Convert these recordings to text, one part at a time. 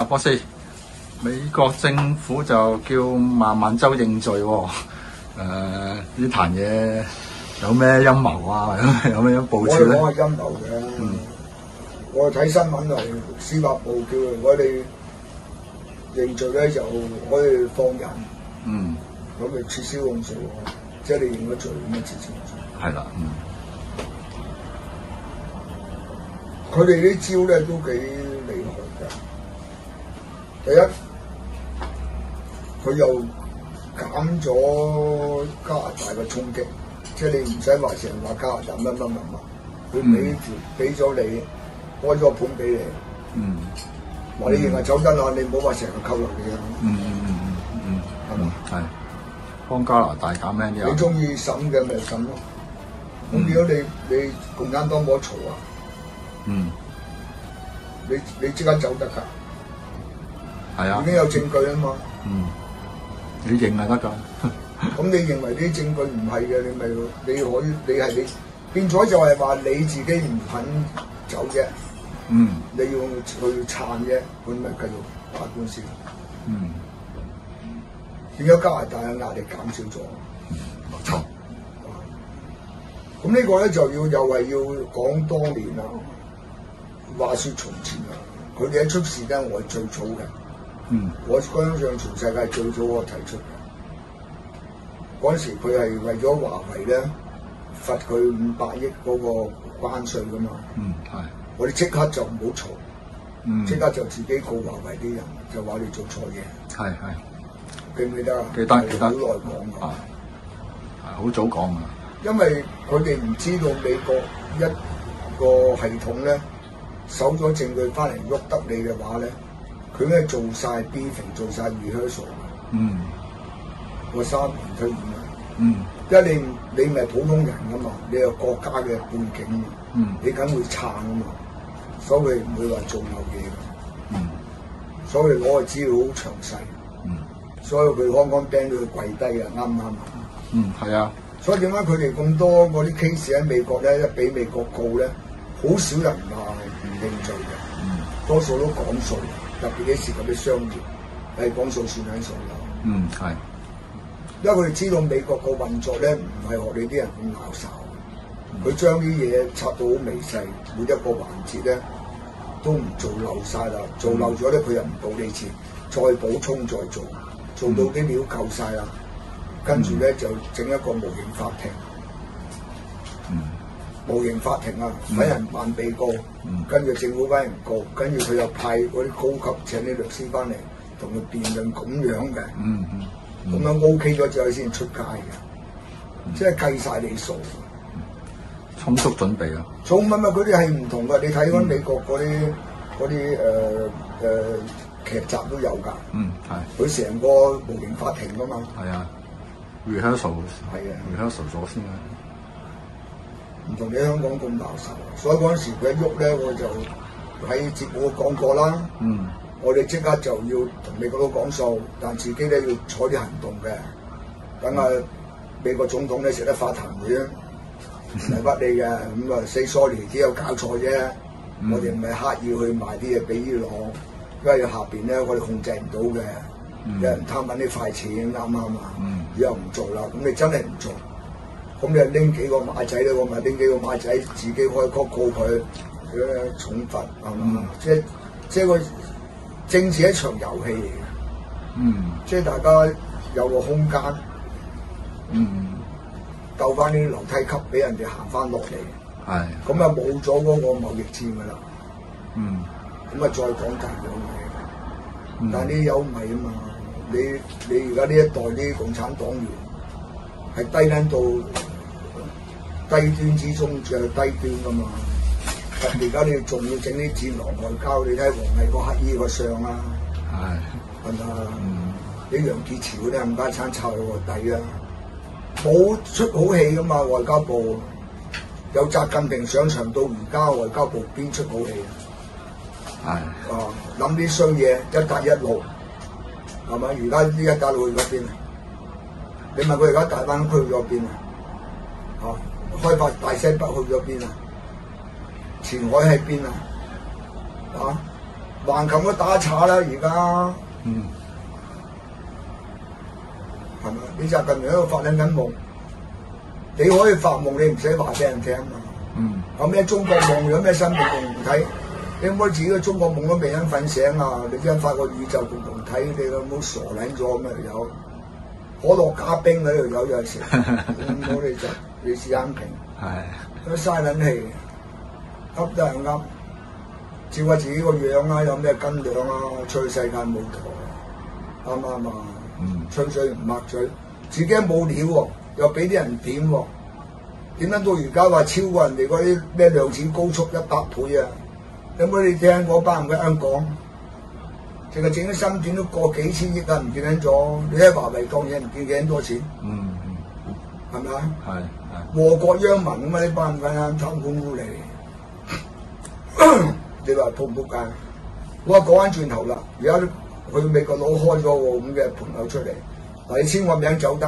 阿博士，美國政府就叫孟晚舟認罪喎。呢壇嘢有咩陰謀啊？有咩部署咧？ 我講係陰謀嘅。我睇新聞係司法部叫我哋認罪咧，就可以放人。咁咪撤銷控訴，即係你認咗罪咁啊，撤銷控訴。 係啦， 佢哋啲招咧都幾厲害嘅。第一，佢又減咗加拿大嘅衝擊，即係你唔使話成日話加拿大乜，佢俾咗你開咗個盤俾你，話你認係走得啦，你唔好話成日扣留你啊。係嘛？ 係幫加拿大減輕啲。 你中意審嘅咪審咯。咁如果你共產黨冇得嘈啊？你即刻走得㗎。 係啊， 已經有證據啊嘛。 你認係得㗎。 咁你認為啲證據唔係嘅，你可以變咗就係話你自己唔肯走啫。你要去撐啫，咁咪繼續打官司。變咗加拿大嘅壓力減少咗。 冇錯。 咁呢個咧就又係要講當年啦。話説從前啊，佢哋一出事咧，我係最早嘅。我相信全世界最早我提出嘅。嗰陣時佢係為咗華為咧罰佢500億嗰個關稅噶嘛。 係。我哋即刻就唔好嘈，即刻就自己告華為啲人，就話你做錯嘢。 係。 記唔記得啊？ 記得。 好耐講㗎。 好早講㗎。 因為佢哋唔知道美國一個系統咧，搜咗證據翻嚟喐得你嘅話咧，佢咧做晒 briefing， 做晒 rehearsal。個3年推演啊。因為你唔係普通人㗎嘛，你有國家嘅背景嘛，你梗會撐㗎嘛，所以唔會話做漏嘢㗎。所以攞嘅資料好詳細。所以佢康康 band 到佢跪低啊，啱唔啱啊？ 係啊。 所以點解佢哋咁多嗰啲 case 喺美國咧，一俾美國告咧，好少人話唔認罪嘅，多數都講數，特別啲涉及啲商業，係講數算緊數嘅。 係。 因為佢哋知道美國個運作咧，唔係學你啲人咁鬧哨，佢將啲嘢拆到好微細，每一個環節咧都唔做漏晒啦，做漏咗咧佢又唔補你錢，再補充再做，做到啲料夠晒啦。跟住咧就整一個模型法庭，模型法庭啊，揾人扮被告，跟住政府揾人告，跟住佢又派嗰啲高級請啲律師翻嚟同佢辯論咁樣嘅，咁樣 OK 咗之後先出街嘅，即係計晒你數， 充足準備啊！ 唔係佢哋係唔同㗎，你睇翻美國嗰啲劇集都有㗎，係佢成個模型法庭㗎嘛， 係啊。rehearsal 係啊 ，rehearsal 咗先啊， 唔同你香港咁鬧手，所以嗰陣時佢一喐咧，我就喺節目講過啦。我哋即刻就要同美國佬講數，但自己咧要採啲行動嘅。等啊美國總統咧食得發痰會啊，唔係屈你嘅，咁啊 say sorry，只有搞錯啫。我哋唔係刻意去賣啲嘢俾伊朗，因為下邊咧我哋控制唔到嘅。有人貪揾啲快錢，啱啱啊？以後唔做啦，咁你真係唔做，咁你拎幾個馬仔咧，我咪拎幾個馬仔自己開曲告佢，重罰係嘛？即係個政治一場遊戲嚟嘅，即係大家有個空間，鬥翻啲樓梯級俾人哋行翻落嚟，咁啊冇咗嗰個貿易戰㗎啦，咁啊再講第二樣嘢，但係呢啲有唔係啊嘛。你而家呢一代啲共產黨員係低撚到低端之中最低端㗎嘛？而家你仲要整啲戰狼外交，你睇王毅個乞衣個相啦，係咪啊？你楊潔篪嗰啲冚家鏟抄佢個底啊！冇出好戲㗎嘛，外交部由習近平上場到而家，外交部邊出好戲啊？諗啲衰嘢，一帶一路。係咪？而家呢一帶路去咗邊啊？你問佢而家大灣區去咗邊啊？開發大西北去咗邊啊？前海喺邊啊？ 橫琴都打岔啦，而家。 嗯。 係咪？你習近平喺度發緊夢，你可以發夢，你唔使話俾人聽嘛。 嗯。 有咩中國夢，有咩新嘅夢唔睇？你有冇自己嘅中國夢都未人瞓醒啊？你真係發個宇宙共同體，你有冇傻撚咗咁啊？有可樂加冰喺度有陣時，我哋就你試眼平，都嘥撚氣，噏都係噏，照下自己個樣啊，有咩斤兩啊，出去世界舞台，啱唔啱啊？吹水唔抹嘴，自己冇料喎，又俾啲人點喎，點解到而家話超過人哋嗰啲咩量子高速100倍啊？有冇你聽嗰班人喺香港，淨係整啲芯片都過幾千億啊，唔見緊咗。你睇華為當嘢唔見幾多錢？係咪啊？係。禍國殃民啊嘛！呢班人貪官污吏，你話撲唔撲街？我話講翻轉頭啦，而家去美國佬開咗個咁嘅盤口出嚟，嗱你簽個名走得，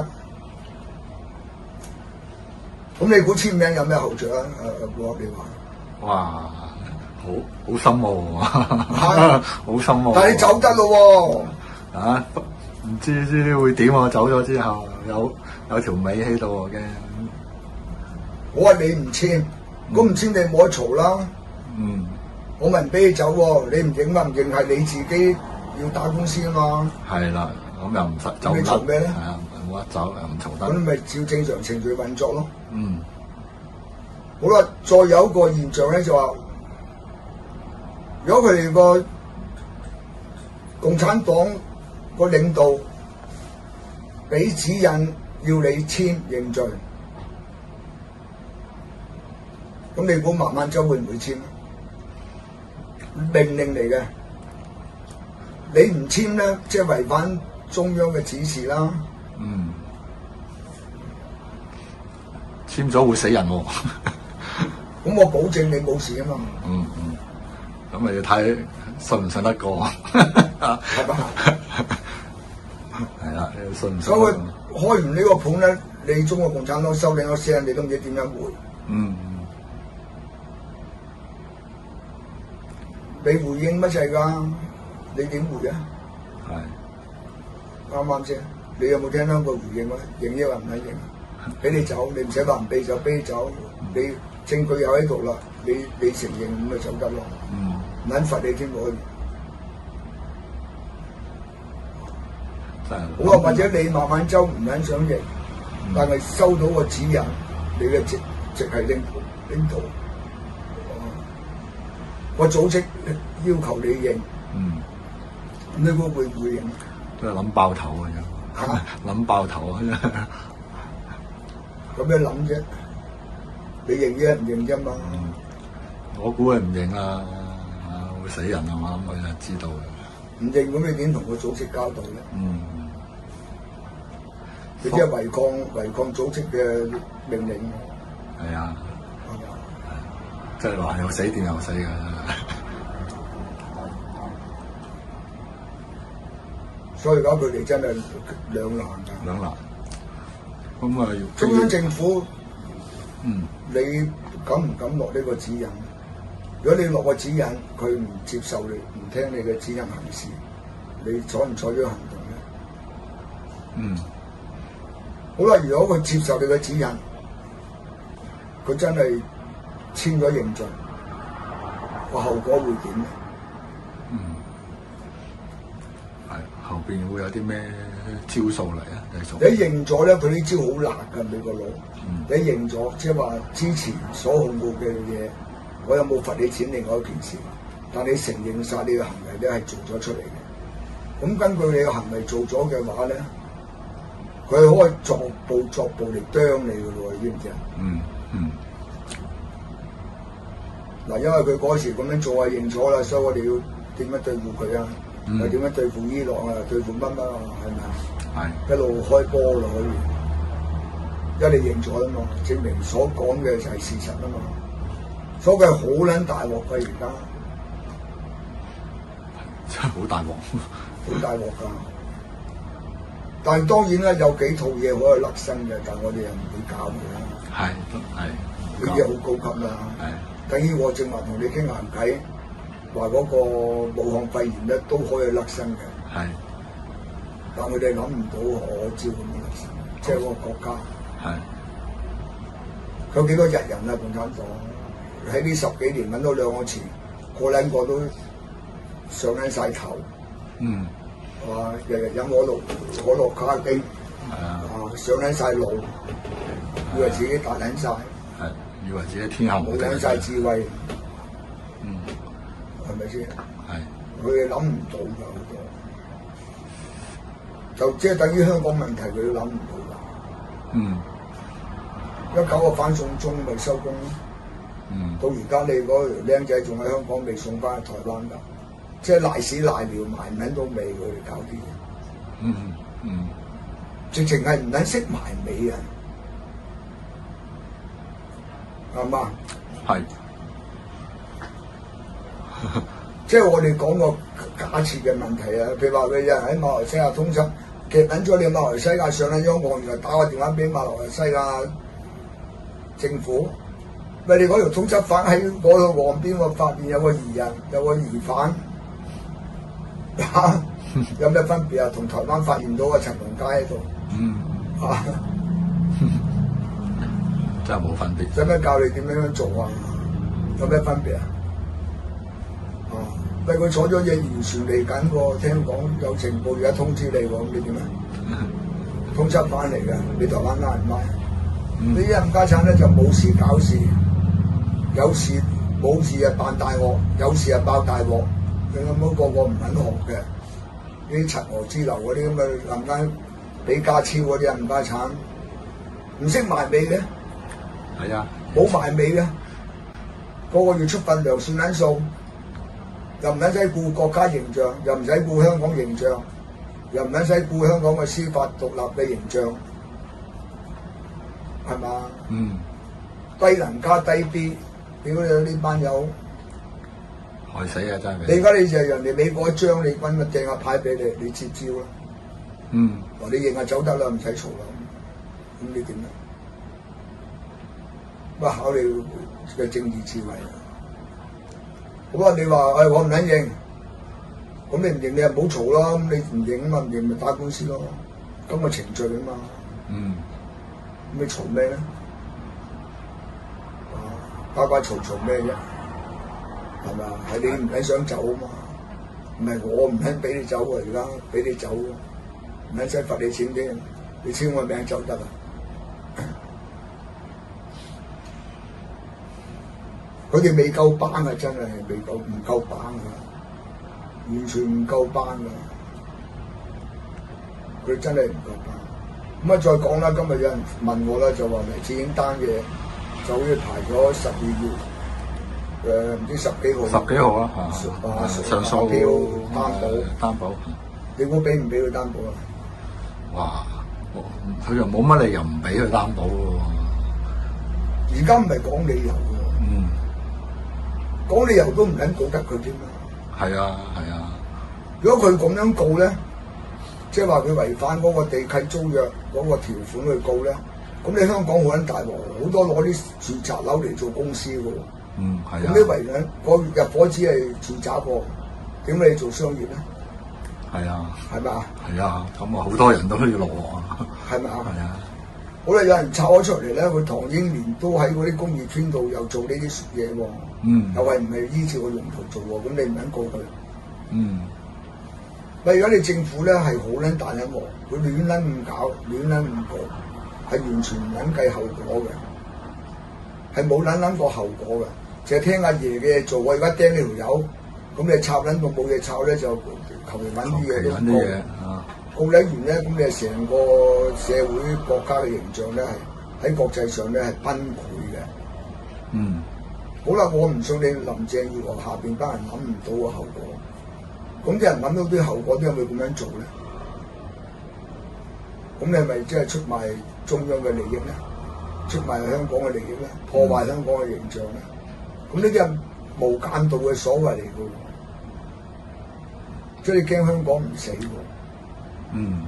咁你估簽名有咩後著啊？我你話， 哇，好深奧喎，好深奧。 但係你走得咯喎， 啊，唔知會點啊？走咗之後有條尾喺度嘅。 我話你唔簽，咁唔簽你冇得嘈啦。我咪唔俾你走喎，你唔認咪唔認，係你自己要打官司啊嘛。係啦，咁又唔實走得。你嘈咩咧？係啊，冇得走又唔嘈得。咁你咪照正常程序運作咯。好啦，再有一個現象咧就話，如果佢哋個共產黨個領導俾指引要你簽認罪，咁你估孟晚舟會唔會簽？命令嚟嘅，你唔簽咧，即係違反中央嘅指示啦。簽咗會死人喎。咁我保證你冇事啊嘛。咁咪要睇信唔信得過。係嘛？係啦，你信唔信？咁佢開完呢個盤咧，你中國共產黨收領咗聲，你都唔知點樣回。你回應乜滯㗎？你點回啊？係啱啱先？你有冇聽到個回應啊？認抑或唔係認？俾你走，你唔使話唔俾就俾你走。你證據又喺度啦，你承認咁咪走得咯。唔肯罰你添可以。好啊，或者你孟晚舟唔肯想認，但係收到個指引，你嘅直係領導。個組織要求你認，咁你會唔會認？都係諗爆頭嘅啫，諗爆頭啊！咁樣諗啫，你認啫唔認啫嘛？我估係唔認啦，會死人啊嘛，咁佢就知道嘅。唔認咁你點同個組織交代咧？你即係違抗組織嘅命令。係啊。即係話又死定又死㗎，所以而家佢哋真係兩難㗎。兩難。咁啊，中央政府，你敢唔敢落呢個指引？如果你落個指引，佢唔接受你，唔聽你嘅指引行事，你採唔採取行動咧？好啦，如果佢接受你嘅指引，佢真係簽咗認罪，個後果會點咧？係後邊會有啲咩招數嚟啊？你認咗咧，佢呢招好辣㗎，美國佬。你認咗，即係話之前所控告嘅嘢，我有冇罰你錢？另外一件事，但你承認晒你嘅行為咧係做咗出嚟嘅。咁根據你嘅行為做咗嘅話咧，佢可以作步嚟啄你㗎喎，你知唔知啊？嗱，因為佢嗰時咁樣做係認咗啦，所以我哋要點樣對付佢啊？又點樣對付伊朗啊？對付乜乜啊？係咪啊？係一路開波咯，可以。因為你認咗啦嘛，證明所講嘅就係事實啊嘛。所以佢係好撚大鑊㗎而家，真係好大鑊，好大鑊㗎。但係當然啦，有幾套嘢可以甩身嘅，但係我哋又唔會教佢啦。係，呢啲好高級啦。係。等於我正話同你傾閒偈， 話嗰個武漢肺炎咧都可以甩身嘅。係。但佢哋諗唔到我招咁樣甩身，即係嗰個國家。係。佢有幾多日人啊？共產黨喺呢10幾年揾到2個錢，個撚個都上緊晒頭。嗯。哇！日日飲可樂卡丁。係啊。上緊晒腦，以為自己大撚晒。係。以為自己天下無敵。冇撚晒智慧。嗯。係咪先？係。佢哋諗唔到㗎好多。就即係等於香港問題，佢都諗唔到㗎。嗯。一搞個反送中咪收工咯。嗯。到而家你嗰條僆仔仲喺香港未送翻去台灣㗎，即係賴屎賴尿埋唔撚到尾，佢哋搞啲嘢。嗯嗯。直情係唔撚識埋尾啊！係嘛？係。即係我哋講個假設嘅問題啊，譬如話佢有人喺馬來西亞通緝，夾緊咗你馬來西亞上緊央岸，然後打個電話俾馬來西亞政府，喂，你嗰條通緝犯喺嗰度岸邊，我發現有個疑人，有個疑犯，嚇有咩分別啊？同台灣發現到個陳同佳喺度，嚇真係冇分別。 使唔使教你點樣做啊？有咩分別啊？喂，佢坐咗隻漁船嚟緊喎，聽講有情報而家通知你喎，咁你點啊？通緝犯嚟嘅，你台灣拉唔拉？你一冚家產咧就冇事搞事，有事冇事啊扮大鑊，有事啊爆大鑊，你諗冇個個唔肯學嘅？呢啲陳河之流嗰啲咁嘅冚家李家超嗰啲冚家產，唔識埋尾嘅，係啊，冇埋尾嘅，個個月出份糧算撚數。又唔使顧國家形象，又唔使顧香港形象，又唔使顧香港嘅司法獨立嘅形象，係嘛？嗯。低能加低 B， 屌你呢班友， 害死啊！真係。 你而家你就係人哋美國一張，你揾個掟下牌俾你，你接招啦。嗯。話你認下走得啦，唔使嘈啦。咁你點咧？乜考慮嘅政治智慧啊？好啊！你話我唔肯認，咁你唔認你又唔好嘈咯。咁你唔認啊嘛，唔認咪打官司咯。咁個程序啊嘛。嗯。咁你嘈咩咧？呱呱嘈咩啫？係咪啊？係你唔肯想走啊嘛？唔係我唔肯俾你走啊！而家俾你走，唔肯使罰你錢添，你簽我名走得啊！佢哋未夠班啊！真係唔夠班啊！完全唔夠班啊！佢哋真係唔夠班。咁啊，再講啦，今日有人問我啦，就話黎智英單嘢就好似排咗12月，唔知10幾號。 10幾號啊？上訴票擔保。你估俾唔俾佢擔保啊？ 哇！佢又冇乜理由唔俾佢擔保喎。 而家唔係講理由。講理由都唔肯告得佢添啦。係啊，係啊。如果佢咁樣告咧，即係話佢違反嗰個地契租約嗰個條款去告咧，咁你香港好撚大鑊，好多攞啲住宅樓嚟做公司嘅喎。嗯，係啊。咁你違反個入伙只係住宅喎，點解你做商業咧？係啊。係咪啊？ 係啊，咁啊好多人都可以落啊。 係咪啊？ 係啊。 好啦，有人抄咗出嚟咧，佢唐英年都喺嗰啲工業村度又做呢啲嘢喎。嗯。又係唔係依照個用途做喎？咁你唔肯告佢？嗯。咪如果你政府咧係好撚大撚鑊，佢亂撚咁搞，亂撚咁告，係完全唔撚計後果嘅，係冇撚撚過後果嘅，淨係聽阿爺嘅嘢做。我而家釘呢條友，咁你插撚到冇嘢插咧，就求其揾啲嘢都告。告你完咧，咁你係成個社會國家嘅形象咧，係喺國際上咧係崩潰嘅。嗯。好啦，我唔信你林鄭月娥下邊班人諗唔到個後果。咁啲人諗到啲後果，啲人會咁樣做咧？咁你係咪即係出賣中央嘅利益咧？出賣香港嘅利益咧？破壞香港嘅形象咧？咁呢啲係無間道嘅所謂嚟嘅喎，即係你驚香港唔死喎。嗯，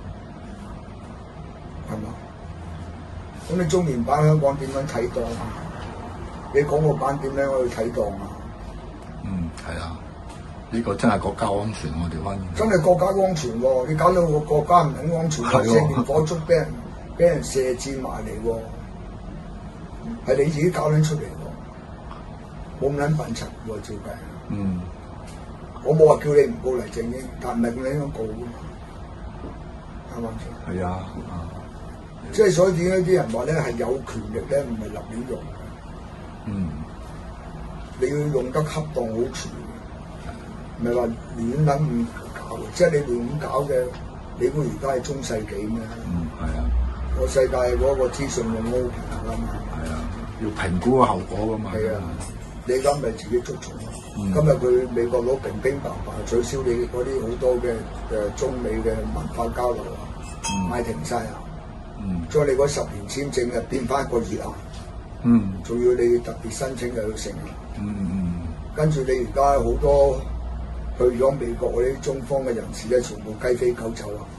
係嘛？咁你中聯辦香港點樣睇檔啊？你港澳辦點樣去睇檔啊？嗯，係係啊，呢個真係國家安全喎，調翻轉。 真係國家安全喎！你搞到個國家唔係安全，射電火燭俾人射箭埋嚟喎，係你自己搞撚出嚟喎，冇咁撚笨柒喎，照計。嗯。我冇話叫你唔告黎智英，但唔係咁樣告㗎嘛，啱唔啱先？係啊，即係所以點解啲人話咧係有權力咧，唔係立亂用嘅。嗯。你要用得恰當好處，唔係話亂撚咁搞嘅。即係你亂咁搞嘅，你估而家係中世紀咩？嗯，係啊。個世界嗰個資訊用 open 㗎嘛。係啊，要評估個後果㗎嘛。係啊。你而家咪自己捉蟲咯！今日佢美國佬平平白白取消你嗰啲好多嘅中美嘅文化交流啊，嗌停晒啊！將你嗰10年簽證啊變翻1個月啊！仲要你特別申請又要成啊！跟住你而家好多去咗美國嗰啲中方嘅人士咧，全部雞飛狗走啊！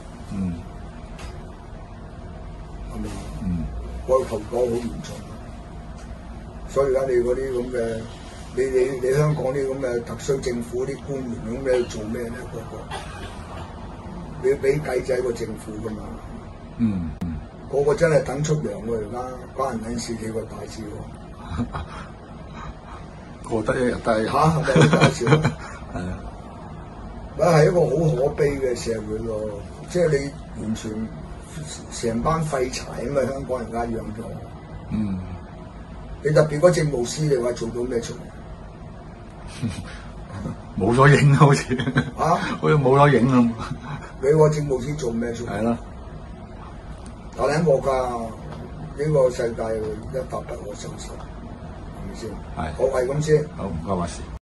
係咪啊？嗰個後果好嚴重。所以而家你嗰啲咁嘅，你香港啲咁嘅特區政府啲官員咁嘅做咩咧？你要俾計仔個政府噶嘛？個個真係等出糧喎！而家關人事幾個大事喎，過得一日得一日嚇，係咪好搞笑？係啊，咪係一個好可悲嘅社會咯！即係你完全成班廢柴咁啊！香港人家養咗。你特別嗰政務司，你話做到咩出嚟？冇咗影好似好似冇咗影咁。你話政務司做咩出嚟？係咯，大撚鑊㗎！呢個世界一發不可收拾，係咪先？係。好係咁先。好，唔該，話事。